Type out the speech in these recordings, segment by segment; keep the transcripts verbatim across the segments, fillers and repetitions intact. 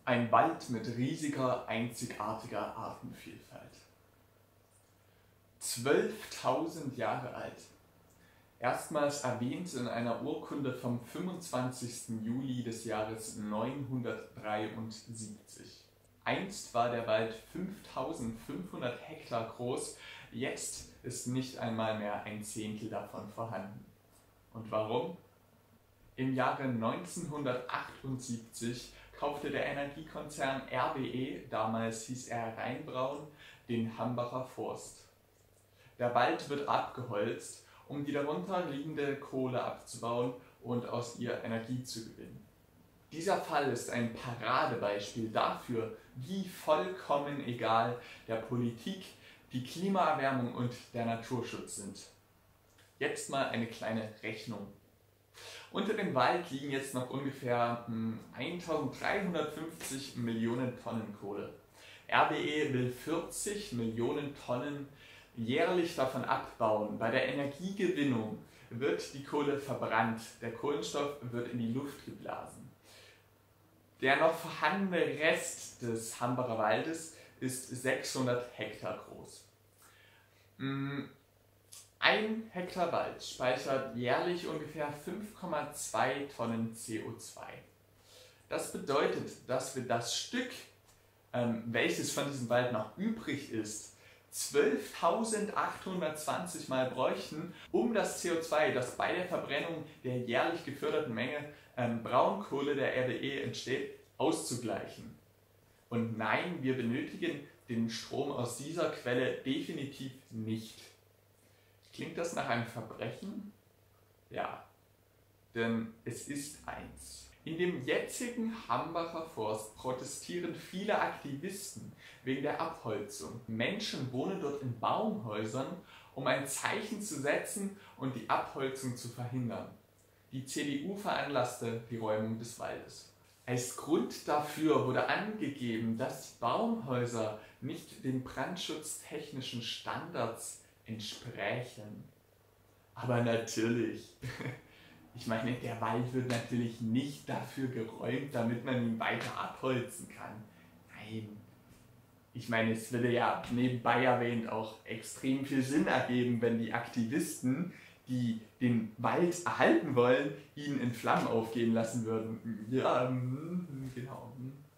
Ein Wald mit riesiger, einzigartiger Artenvielfalt. zwölftausend Jahre alt. Erstmals erwähnt in einer Urkunde vom fünfundzwanzigsten Juli des Jahres neunhundertdreiundsiebzig. Einst war der Wald fünftausendfünfhundert Hektar groß, jetzt ist nicht einmal mehr ein Zehntel davon vorhanden. Und warum? Im Jahre neunzehnhundertachtundsiebzig kaufte der Energiekonzern R W E, damals hieß er Rheinbraun, den Hambacher Forst. Der Wald wird abgeholzt, um die darunter liegende Kohle abzubauen und aus ihr Energie zu gewinnen. Dieser Fall ist ein Paradebeispiel dafür, wie vollkommen egal der Politik die Klimaerwärmung und der Naturschutz sind. Jetzt mal eine kleine Rechnung. Unter dem Wald liegen jetzt noch ungefähr eintausenddreihundertfünfzig Millionen Tonnen Kohle. R W E will vierzig Millionen Tonnen jährlich davon abbauen. Bei der Energiegewinnung wird die Kohle verbrannt, der Kohlenstoff wird in die Luft geblasen. Der noch vorhandene Rest des Hambacher Waldes ist sechshundert Hektar groß. Ein Hektar Wald speichert jährlich ungefähr fünf Komma zwei Tonnen C O zwei. Das bedeutet, dass wir das Stück, ähm, welches von diesem Wald noch übrig ist, zwölftausendachthundertzwanzig Mal bräuchten, um das C O zwei, das bei der Verbrennung der jährlich geförderten Menge ähm, Braunkohle der R W E entsteht, auszugleichen. Und nein, wir benötigen den Strom aus dieser Quelle definitiv nicht. Klingt das nach einem Verbrechen? Ja, denn es ist eins. In dem jetzigen Hambacher Forst protestieren viele Aktivisten wegen der Abholzung. Menschen wohnen dort in Baumhäusern, um ein Zeichen zu setzen und die Abholzung zu verhindern. Die C D U veranlasste die Räumung des Waldes. Als Grund dafür wurde angegeben, dass Baumhäuser nicht den brandschutztechnischen Standards entsprechen. Aber natürlich, ich meine, der Wald wird natürlich nicht dafür geräumt, damit man ihn weiter abholzen kann. Nein, ich meine, es würde ja nebenbei erwähnt auch extrem viel Sinn ergeben, wenn die Aktivisten, die den Wald erhalten wollen, ihn in Flammen aufgehen lassen würden. Ja, genau.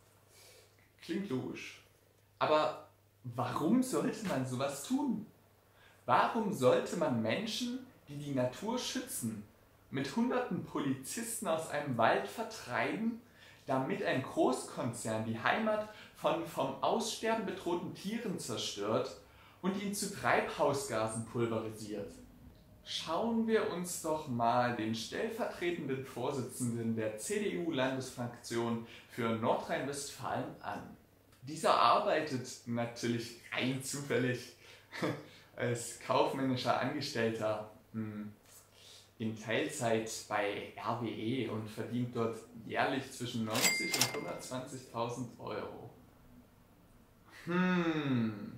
Klingt logisch. Aber warum sollte man sowas tun? Warum sollte man Menschen, die die Natur schützen, mit hunderten Polizisten aus einem Wald vertreiben, damit ein Großkonzern die Heimat von vom Aussterben bedrohten Tieren zerstört und ihn zu Treibhausgasen pulverisiert? Schauen wir uns doch mal den stellvertretenden Vorsitzenden der C D U-Landesfraktion für Nordrhein-Westfalen an. Dieser arbeitet natürlich rein zufällig als kaufmännischer Angestellter in Teilzeit bei R W E und verdient dort jährlich zwischen neunzig und hundertzwanzigtausend Euro. Hm.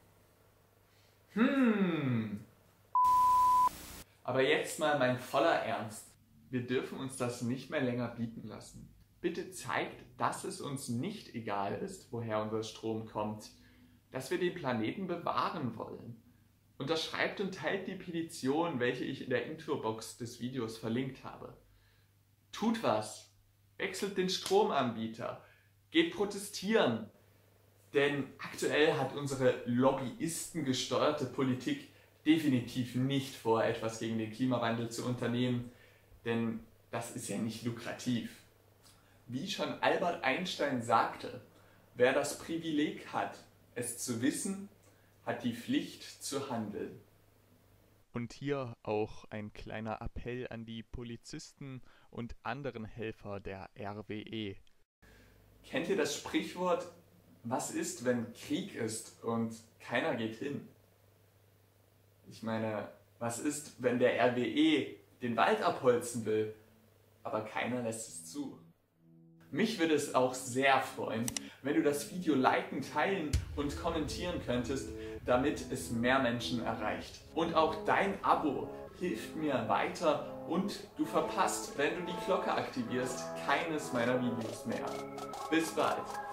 Hm. Aber jetzt mal mein voller Ernst. Wir dürfen uns das nicht mehr länger bieten lassen. Bitte zeigt, dass es uns nicht egal ist, woher unser Strom kommt, dass wir den Planeten bewahren wollen. Unterschreibt und teilt die Petition, welche ich in der Infobox des Videos verlinkt habe. Tut was! Wechselt den Stromanbieter! Geht protestieren! Denn aktuell hat unsere lobbyistengesteuerte Politik definitiv nicht vor, etwas gegen den Klimawandel zu unternehmen, denn das ist ja nicht lukrativ. Wie schon Albert Einstein sagte, wer das Privileg hat, es zu wissen, hat die Pflicht zu handeln. Und hier auch ein kleiner Appell an die Polizisten und anderen Helfer der R W E. Kennt ihr das Sprichwort, was ist, wenn Krieg ist und keiner geht hin? Ich meine, was ist, wenn der R W E den Wald abholzen will, aber keiner lässt es zu? Mich würde es auch sehr freuen, wenn du das Video liken, teilen und kommentieren könntest, damit es mehr Menschen erreicht. Und auch dein Abo hilft mir weiter und du verpasst, wenn du die Glocke aktivierst, keines meiner Videos mehr. Bis bald!